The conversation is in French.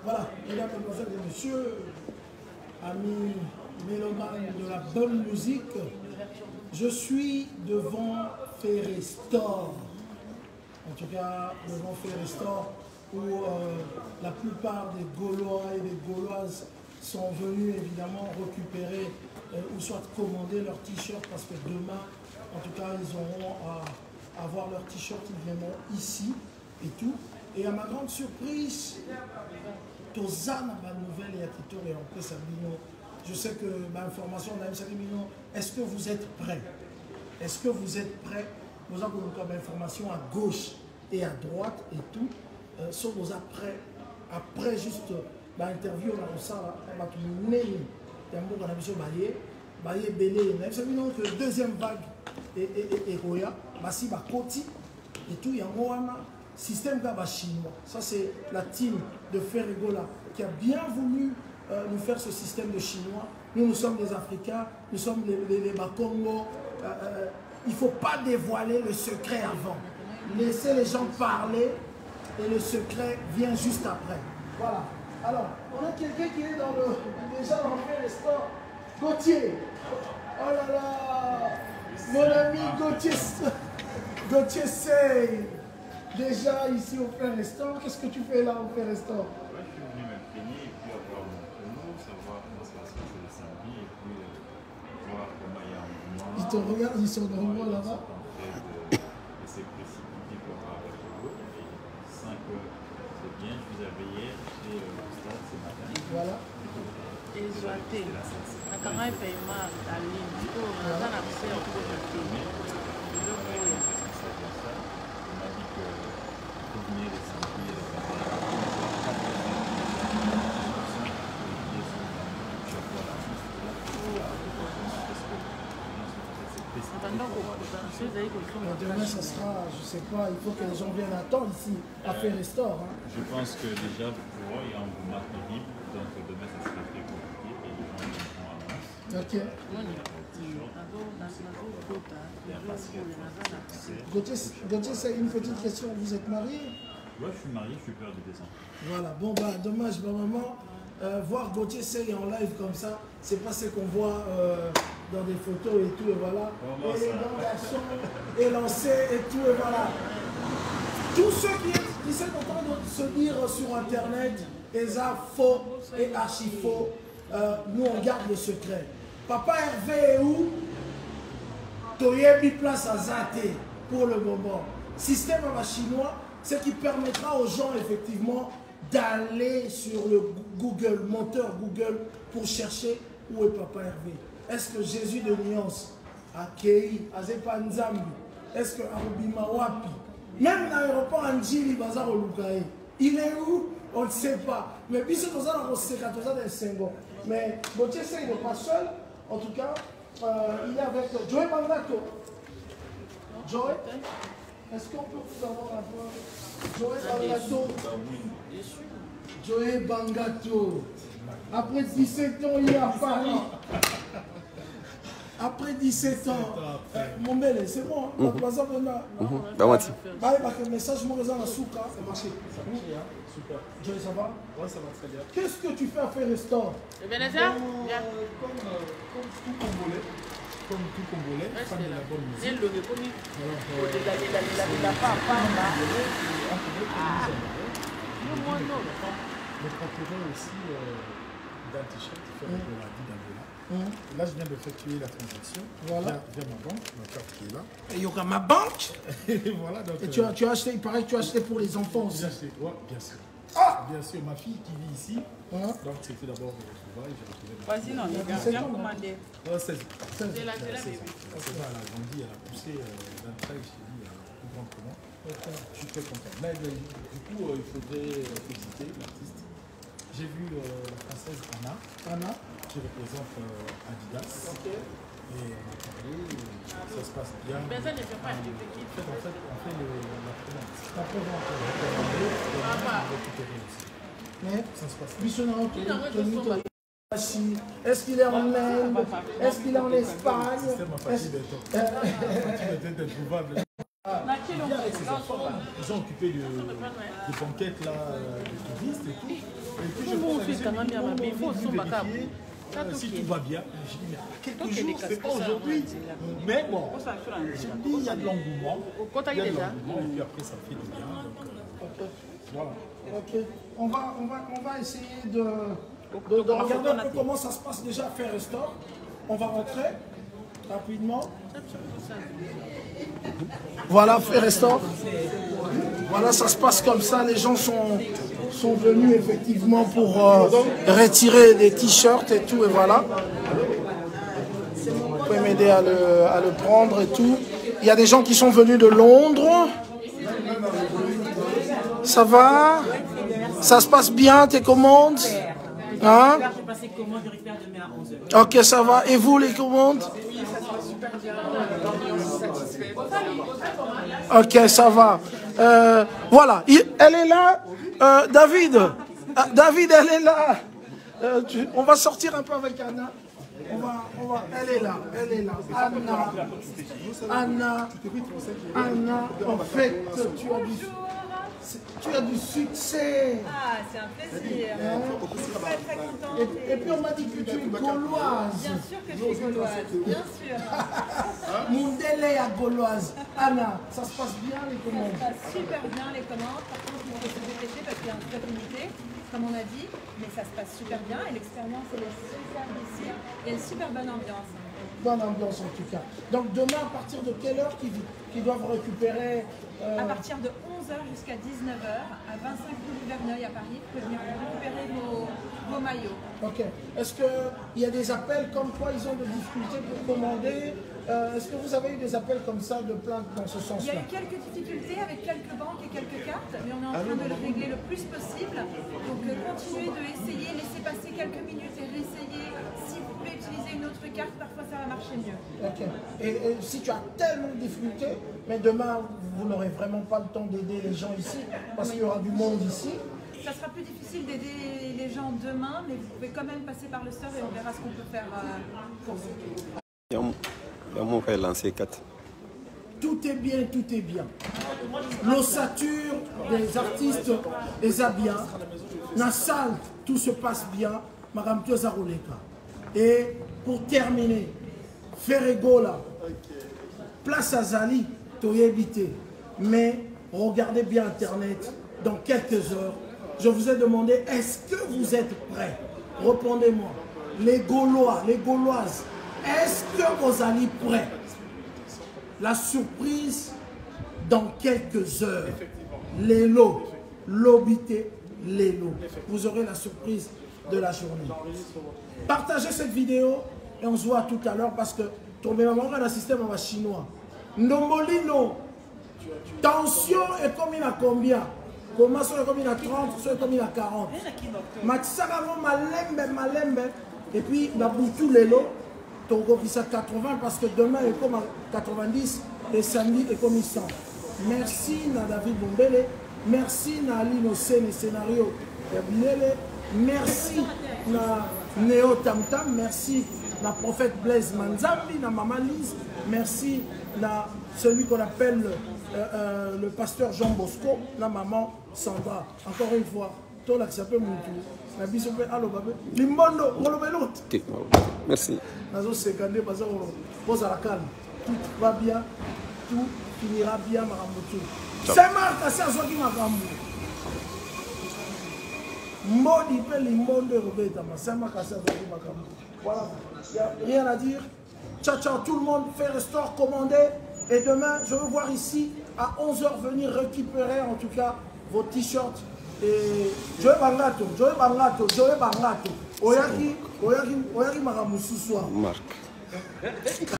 Voilà, mesdames, mesdemoiselles et messieurs, amis mélomanes de la bonne musique, je suis devant Ferré-Store. En tout cas, devant Ferré-Store, où la plupart des Gaulois et des Gauloises sont venus évidemment récupérer ou soit commander leurs t-shirts parce que demain, en tout cas, ils auront à avoir leurs t-shirts, ils viendront ici et tout. Et à ma grande surprise, Tozana, ma nouvelle et à Tito et en plus, je sais que ma information, est-ce que vous êtes prêts? Est-ce que vous êtes prêts? Nous avons comme information à gauche et à droite et tout. Sauf nous après juste l'interview, on a ça, on va tout mener. On a besoin de belé. Que deuxième vague et Roya, Bassi Bakoti et tout, il y a un système chinois. Ça, c'est la team de Ferrigola qui a bien voulu nous faire ce système de chinois. Nous sommes des Africains, nous sommes les Bakongo. Il ne faut pas dévoiler le secret avant. Laissez les gens parler et le secret vient juste après. Voilà. Alors, on a quelqu'un qui est déjà dans le restaurant. Gauthier. Oh là là. Mon ami Gauthier Sey. Déjà ici au Plein Restaurant. Qu'est-ce que tu fais là au Plein Restaurant? Je suis venu m'imprégner et puis avoir mon créneau, savoir comment ça va se passer le samedi et puis voir comment il y a un mouvement. Ils te regardent, ils sont dans le roi là-bas. Et c'est précipité pour avoir le boulot. Et je sens que c'est bien, je vous avais hier chez le stade ce matin. Voilà. Et Zoaté, la caméra est paiement en ligne. Du coup, on a un accès à tout le film. On m'a dit que pour venir les samedis et les demain, ça sera, je sais pas, il faut que les gens viennent attendre ici, à Ferré-Store. Hein. Je pense que déjà, pour eux, il y a un mouvement terrible, donc demain, ça sera très compliqué et les gens viendront à l'avance. Ok. Gauthier, c'est une petite question. Vous êtes marié? Moi, je suis marié, je suis père de 2 ans. Voilà, bon, bah, dommage, ma maman. Voir Gauthier Sey en live comme ça, c'est pas ce qu'on voit dans des photos et tout, et voilà. Et les grands garçons élancés et tout, et voilà. Tous ceux qui sont en train de se dire sur Internet, ESA faux et archi faux, nous on garde le secret. Papa Hervé est où? Toyebi place à Zate pour le moment. Système à chinois, ce qui permettra aux gens effectivement d'aller sur le Google, moteur Google, pour chercher où est Papa Hervé. Est-ce que Jésus de Nuance a Kei, Azepa Nzambi, est-ce que Arubima Wapi, même l'aéroport Anjili Bazar au Lukae, il est où? On ne sait pas. Mais puis c'est dans un Sengo. Mais Gauthier Sey n'est pas seul, en tout cas, il est avec Joey Bangato. Joey, est-ce qu'on peut vous avoir un peu? Joey Bangato. Joey Bangato. Après 17 ans, il est à Paris. Après 17 ans, mon bel, c'est bon. Le message, moi, ça a marché. Super. Joey, ça va? Ouais, ça va très bien. Qu'est-ce que tu fais à Ferré-Store? Comme tout Congolais. Comme tout Congolais, fan de la bonne musique. Je procurais aussi d'un t-shirt Ferrigola d'Angola. Là, je viens d'effectuer la transaction. Voilà. Via ma banque, ma carte qui est là. Et il y aura ma banque. Et voilà. Donc, Et tu as acheté, il paraît que tu as acheté pour les enfants aussi. Bien sûr. Ah! Bien sûr, ma fille qui vit ici. Donc, c'était d'abord le retrouvailles. Vas-y, non, il a commandé. 16 ans. C'est la Elle a grandi, elle a poussé d'un trait chez lui à plus grande que moi. Je suis très content. Mais du coup, il faudrait féliciter l'artiste. J'ai vu la française Anna, qui représente Adidas. Et on a parlé, ça se passe bien. Mais ça ne fait pas de l'équipe. En fait, on fait la promesse. La promesse. On va récupérer aussi. Mais ça se passe bien. Est-ce qu'il est en Inde? Est-ce qu'il est en Espagne? C'est introuvable. Ils ont occupé des banquettes là, des touristes et tout. Et puis Si tout va bien, je dis, mais quelques jours, c'est pas aujourd'hui. Mais bon, je dis, il y a de l'engouement. Il y a de l'engouement, et puis après, ça fait du bien. Donc, voilà. Ok. On va essayer de regarder un peu comment ça se passe déjà à Faire Restore. On va rentrer rapidement. Voilà, Faire Restore. Voilà, ça se passe comme ça. Les gens sont venus effectivement pour retirer des t-shirts et tout. Et voilà. Vous pouvez m'aider à le prendre et tout. Il y a des gens qui sont venus de Londres. Ça va? Ça se passe bien, tes commandes? Hein? Ok, ça va. Et vous, les commandes? Ok, ça va. Voilà, elle est là. David, elle est là. On va sortir un peu avec Anna. Elle est là. Anna, en fait, tu as du succès. Ah, c'est un plaisir. Je suis très très contente. Et puis on m'a dit que tu es gauloise. Bien sûr que je suis gauloise, bien sûr. Mondele à gauloise. Anna, ça se passe bien les commandes? Ça se passe super bien les commandes. Par contre, il faut se dépêcher parce qu'il y a un stock limité, comme on a dit. Mais ça se passe super bien et l'expérience elle est super ici. Il y a une super bonne ambiance. Bonne ambiance en tout cas. Donc demain, à partir de quelle heure qu'ils doivent récupérer À partir de 11h jusqu'à 19h, à 25 rue du Verneuil à Paris, vous pouvez venir récupérer vos maillots. Ok. Est-ce qu'il y a des appels comme quoi ils ont des difficultés pour commander? Est-ce que vous avez eu des appels comme ça de plainte dans ce sens-là? Il y a eu quelques difficultés avec quelques banques et quelques cartes, mais on est en train de le régler le plus possible. Donc continuez de essayer, laissez passer quelques minutes et réessayez. Si vous pouvez utiliser une autre carte, parfois ça va marcher mieux. Ok. Et si tu as tellement de difficultés, mais demain vous n'aurez vraiment pas le temps d'aider les gens ici, parce qu'il y aura du monde ici. Ça sera plus difficile d'aider les gens demain, mais vous pouvez quand même passer par le store et on verra ce qu'on peut faire pour vous. On va lancer 4. Tout est bien, tout est bien. L'ossature des artistes est bien. La salle, tout se passe bien. Madame Tiozaroleka. Et pour terminer, Ferregola, place à Zali, Toyébité. Mais regardez bien Internet dans quelques heures. Je vous ai demandé, est-ce que vous êtes prêts? Répondez-moi. Les Gaulois, les Gauloises, est-ce que vous allez prêts? La surprise dans quelques heures. Les lots, l'obité, les lots. Vous aurez la surprise de la journée. Partagez cette vidéo et on se voit tout à l'heure parce que tombez maman un système en chinois. Ndombolino, tension est comme il a combien? Comment soit comme il a 30, soit comme il a 40. Matisakamo malembe. Et puis la boutou les lots. Togo qui 80 parce que demain est comme à 90 et samedi est comme 100. Merci à David Bombele, merci à Alino Sene Scénario merci à Néo Tamtam, merci à Prophète Blaise Manzambi, à Maman Lise, merci à celui qu'on appelle le pasteur Jean Bosco, à Maman Sandra. Encore une fois, tout là qui s'appelle Moutou. Merci. Tout va bien, tout finira bien, Maramoto. C'est Marc, c'est à ce qui m'a gambou. Modi peut l'immonde Robert, c'est Marc, c'est à ce qui m'a gambou. Voilà, il n'y a rien à dire. Ciao, ciao, tout le monde, fait restore, commander. Et demain, je veux voir ici, à 11h, venir récupérer en tout cas vos t-shirts. Et Joe Bangato. Oyaki Maramusu soir. Marc.